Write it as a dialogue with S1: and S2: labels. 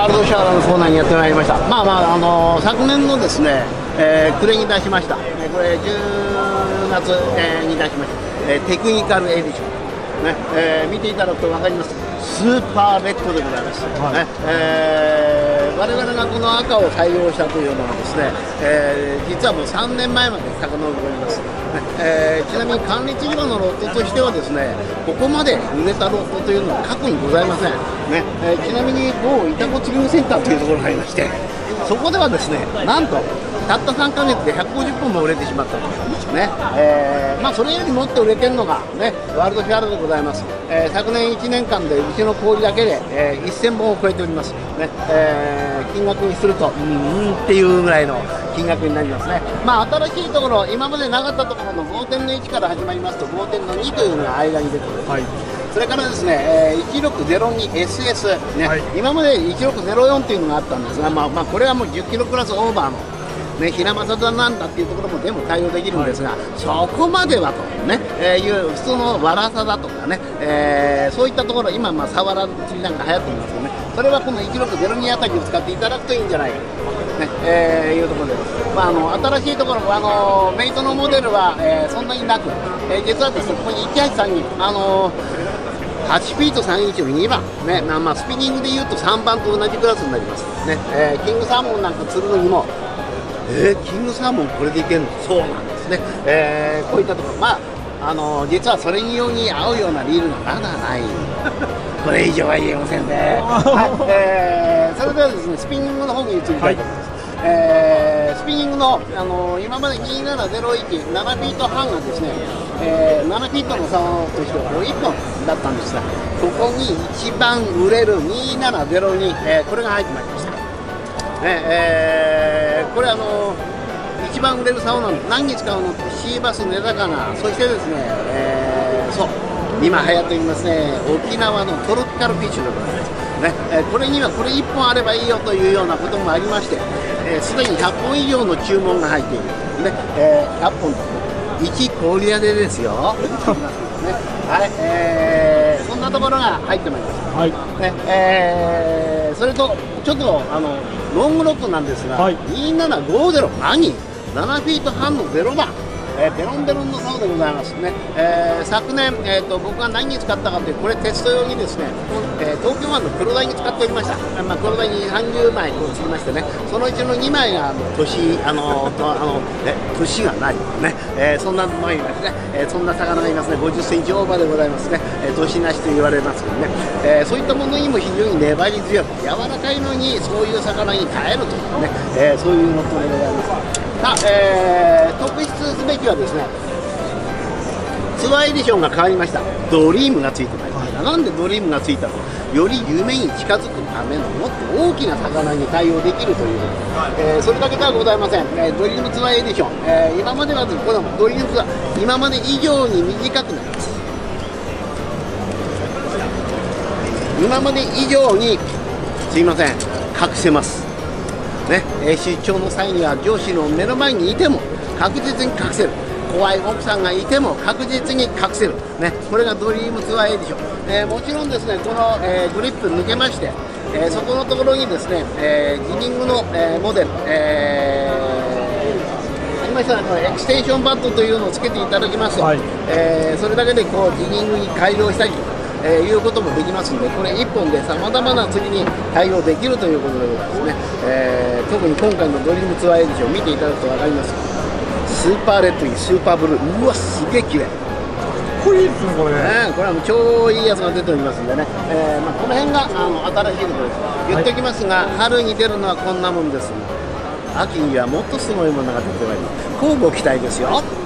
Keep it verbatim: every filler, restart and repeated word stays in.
S1: ールドシャワーのコーナーにやってまいりました。まあまあ、あのー、昨年のですね、えー、暮れに出しました、えー、これじゅうがつ、えー、に出しました、えー、テクニカルエディション、ねえー、見ていただくと分かります。スーパーレッドでございます、はいねえー、我々がこの赤を採用したというのはですね、えー、実はもうさんねんまえまで遡ります、ねえー、ちなみに管理地場のロットとしてはですね、ここまで売れたロットというのは過去にございません、ねえー、ちなみに某イタコ釣り具センターというところがありまして、そこではですね、なんとたったさんかげつでひゃくごじゅっぽんも売れてしまったというね、えーまあ、それよりもっと売れてるのが、ね、ワールドフェアでございます、えー、昨年いちねんかんでうちの氷だけで、えー、せんぼんを超えております、ねえー、金額にするとうんうんっていうぐらいの金額になりますね。まあ、新しいところ、今までなかったところの ごてんのいち から始まりますと ごてんのに というのが間に出てくる、はい、それからですね、えー、いちろくゼロにエスエス、ねはい、今までいちろくゼロよんというのがあったんですが、まあまあ、これはもうじゅっキロクラスオーバーのね、平正座なんだっていうところも全部対応できるんですが、はい、そこまではと、ねえー、いう普通のわらさだとかね、えー、そういったところ、今、まあ、サワラ釣りなんか流行ってますよね、それはこのいちろくゼロにあたりを使っていただくといいんじゃないかと、ねえー、いうところです。まあ、あの新しいところ、あのメイトのモデルは、えー、そんなになく、えー、実はですね、ここにいちはちさんに、あのーはちフィートさんインチのにばん、ねまあ、スピニングでいうとさんばんと同じクラスになります、ねえー、キングサーモンなんか釣るのにも、えー、キングサーモンこれでいけるの？そうなんですね、えー、こういったところ、まああのー、実はそれにように合うようなリールがまだないこれ以上は言えませんねはい、えー、それではですね、スピニングの方に移りたいと思います、はいえー、スピニングの、あのー、今までにせんななひゃくいち、ななフィートはんがですね、えー、ななフィートの差としてはこれいっぽんだったんですが、ここに一番売れるにせんななひゃくに、えー、これが入ってまいりました、ねえー、これあのー、一番売れる竿なんで何に使うのとシーバス、根魚、そしてですね、えー、そう今流行っていますね、沖縄のトロピカルフィッシュでございます、ねえー、これにはこれいっぽんあればいいよというようなこともありまして、すで、えー、にひゃっぽん以上の注文が入っている、ねえー、ひゃっぽんいち氷屋でですよ、ねはいえー、そんなところが入ってまいります、はいねえー、それとちょっとあのロングロットなんですが、はい、にせんななひゃくごじゅう何ななフィートはんのゼロばん、えー、ベロンベロンの竿でございますね、えー、昨年、えー、と僕が何に使ったかというこれテスト用にですね、えー、東京湾の黒鯛に使っておりました、まあ、黒鯛にさんじゅうまいこう釣りましてね、そのうちのにまいが年あのあのえ年がないね、えー、そんなのがいますね、えー、そんな魚がいますね、ごじゅっセンチオーバーでございますね、えー、年なしと言われますけどね、えー、そういったものにも非常に粘り強く柔らかいのにそういう魚に耐えるというね、えー、そういうのとでございます。さあ、えー、特筆すべきはですね、ツアーエディションが変わりました。ドリームがついてまいりました。なんでドリームがついたのか、より夢に近づくためのもっと大きな魚に対応できるということ、えー、それだけではございません、えー、ドリームツアーエディション、えー、今まではこのドリームツアー今まで以上に短くなります。今まで以上にすいません隠せますね、出張の際には上司の目の前にいても確実に隠せる、怖い奥さんがいても確実に隠せる、ね、これがドリームツアーエディション、えー、もちろんですね、この、えー、グリップ抜けまして、えー、そこのところにですね、えー、ジニングの、えー、モデル、えー、ありましたらエクステンションバットというのをつけていただきますと、はいえー、それだけでこうジニングに改良したりとかえー、いうこともできますので、これいっぽんでさまざまな釣りに対応できるということでございますね、えー、特に今回のドリームツアーエディションを見ていただくと分かります。スーパーレッドにスーパーブルー、うわすげえ綺麗、かっ
S2: こいいですねこれね、
S1: ねこれはもう超いいやつが出ておりますんでね、えーまあ、この辺があの新しいところです。言っておきますが、はい、春に出るのはこんなもんですが、秋にはもっとすごいものが出てまいります。乞うご期待ですよ。